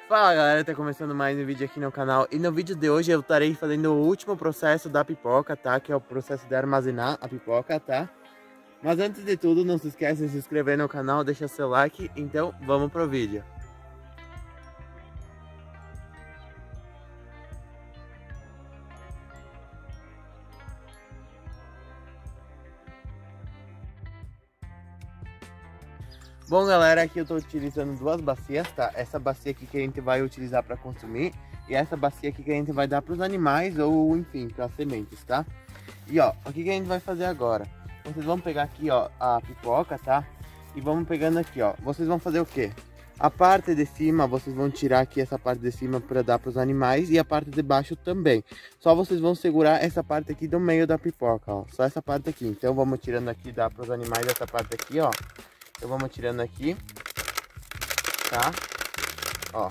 Fala galera, tá começando mais um vídeo aqui no canal. E no vídeo de hoje eu estarei fazendo o último processo da pipoca, tá? Que é o processo de armazenar a pipoca, tá? Mas antes de tudo, não se esqueça de se inscrever no canal, deixa seu like. Então vamos pro vídeo. Bom galera, aqui eu tô utilizando duas bacias, tá? Essa bacia aqui que a gente vai utilizar para consumir e essa bacia aqui que a gente vai dar para os animais ou enfim, para sementes, tá? E ó, o que a gente vai fazer agora? Vocês vão pegar aqui ó, a pipoca, tá? E vamos pegando aqui ó, vocês vão fazer o quê? A parte de cima, vocês vão tirar aqui essa parte de cima para dar para os animais e a parte de baixo também. Só vocês vão segurar essa parte aqui do meio da pipoca, ó. Só essa parte aqui. Então vamos tirando aqui, dá para os animais essa parte aqui, ó. Então vamos tirando aqui, tá? Ó.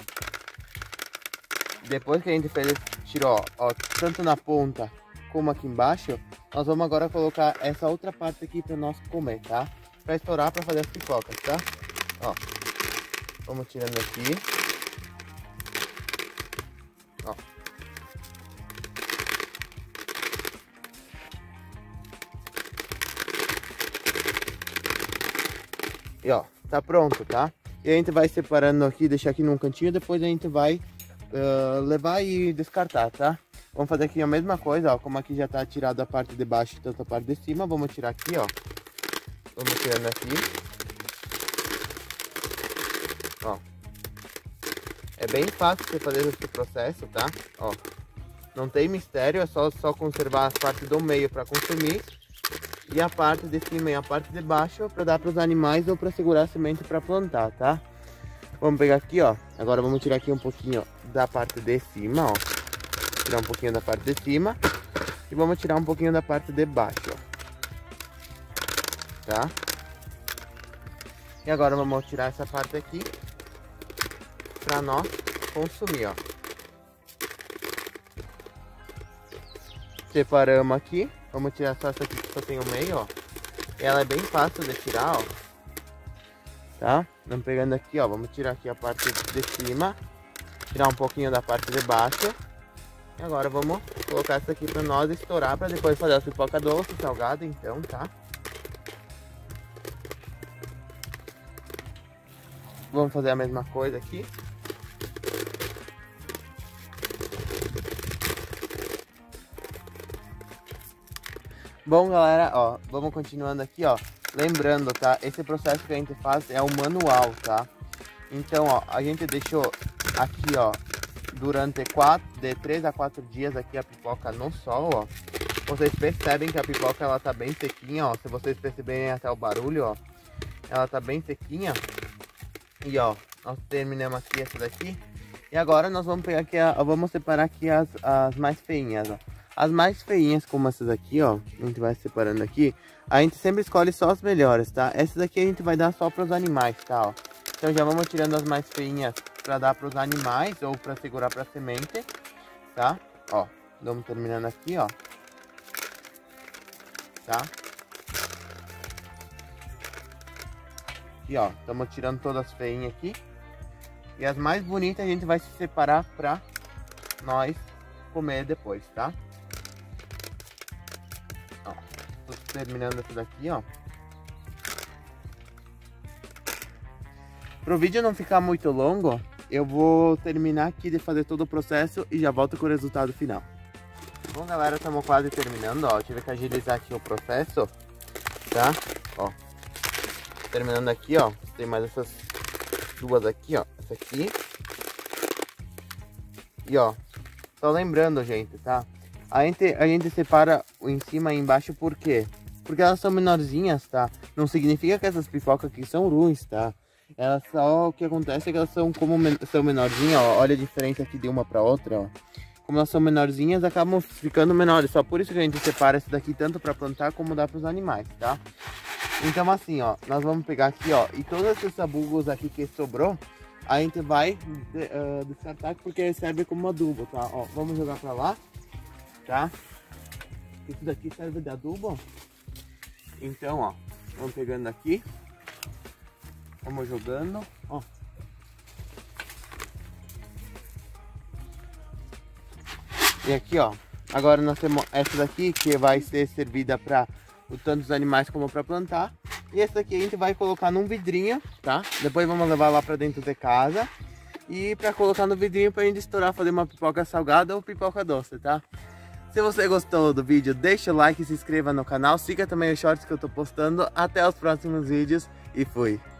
Depois que a gente tirou, ó, tanto na ponta como aqui embaixo, nós vamos agora colocar essa outra parte aqui para nós comer, tá? Para estourar, para fazer as pipocas, tá? Ó. Vamos tirando aqui. Ó. E ó, tá pronto, tá? E a gente vai separando aqui, deixar aqui num cantinho, depois a gente vai levar e descartar, tá? Vamos fazer aqui a mesma coisa, ó, como aqui já tá tirada a parte de baixo e tanto a parte de cima, vamos tirar aqui, ó. Vamos tirando aqui. Ó. É bem fácil você fazer esse processo, tá? Ó. Não tem mistério, é só conservar as partes do meio para consumir. E a parte de cima e a parte de baixo para dar para os animais ou para segurar a semente para plantar, tá? Vamos pegar aqui, ó. Agora vamos tirar aqui um pouquinho da parte de cima, ó. Tirar um pouquinho da parte de cima. E vamos tirar um pouquinho da parte de baixo, ó. Tá? E agora vamos tirar essa parte aqui para nós consumir, ó. Separamos aqui. Vamos tirar só essa aqui que só tem o meio, ó. Ela é bem fácil de tirar, ó. Tá? Vamos pegando aqui, ó. Vamos tirar aqui a parte de cima. Tirar um pouquinho da parte de baixo. E agora vamos colocar essa aqui pra nós estourar, pra depois fazer a pipoca doce, salgada, então, tá? Vamos fazer a mesma coisa aqui. Bom galera, ó, vamos continuando aqui, ó. Lembrando, tá? Esse processo que a gente faz é o manual, tá? Então, ó, a gente deixou aqui, ó, durante de 3 a 4 dias aqui a pipoca no sol, ó. Vocês percebem que a pipoca, ela tá bem sequinha, ó. Se vocês perceberem até o barulho, ó. Ela tá bem sequinha. E, ó, nós terminamos aqui essa daqui. E agora nós vamos pegar aqui, vamos separar aqui as mais feinhas, ó. As mais feinhas, como essas aqui, ó, a gente vai separando aqui. A gente sempre escolhe só as melhores, tá? Essas aqui a gente vai dar só para os animais, tá, ó. Então já vamos tirando as mais feinhas para dar para os animais ou para segurar para semente, tá? Ó, vamos terminando aqui, ó. Tá? Aqui, ó, estamos tirando todas as feinhas aqui. E as mais bonitas a gente vai se separar para nós comer depois, tá? Ó, tô terminando essa daqui, ó. Pro vídeo não ficar muito longo, eu vou terminar aqui de fazer todo o processo e já volto com o resultado final. Bom galera, estamos quase terminando, ó. Tive que agilizar aqui o processo, tá? Ó, terminando aqui, ó. Tem mais essas duas aqui, ó. Essa aqui. E ó, só lembrando, gente, tá? A gente separa o em cima e embaixo por quê? Porque elas são menorzinhas, tá? Não significa que essas pipocas aqui são ruins, tá? Elas só, o que acontece é que elas são são menorzinhas, ó. Olha a diferença aqui de uma pra outra, ó. Como elas são menorzinhas, acabam ficando menores. Só por isso que a gente separa esse daqui tanto pra plantar como dá pros animais, tá? Então assim, ó, nós vamos pegar aqui, ó. E todos esses sabugos aqui que sobrou, a gente vai descartar porque serve como adubo, tá? Ó, vamos jogar pra lá, tá? Isso daqui serve de adubo. Então, ó, vamos pegando aqui. Vamos jogando, ó. E aqui, ó, agora nós temos essa daqui que vai ser servida para tanto os animais como para plantar. E essa daqui a gente vai colocar num vidrinho, tá? Depois vamos levar lá para dentro de casa. E para colocar no vidrinho pra gente estourar, fazer uma pipoca salgada ou pipoca doce, tá? Se você gostou do vídeo, deixa o like e se inscreva no canal. Siga também os shorts que eu tô postando. Até os próximos vídeos e fui!